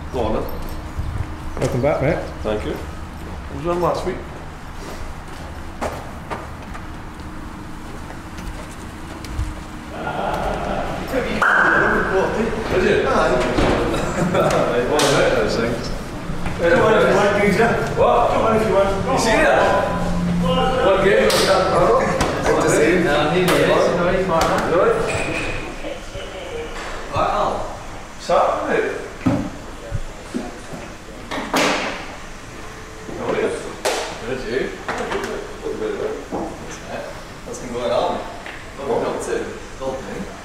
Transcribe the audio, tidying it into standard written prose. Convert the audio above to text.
Go on then. Welcome back, mate. Thank you. What was you on last week? Did you? What was it, those things? Don't mind if you want, Greegsy. What? Don't mind if you want. You see that? What game was that? What to see? No, he is. No, he's fine. Really? Right, Al. Saturday. How are you? Good, you? What's been going on? What have you got to? Golfing?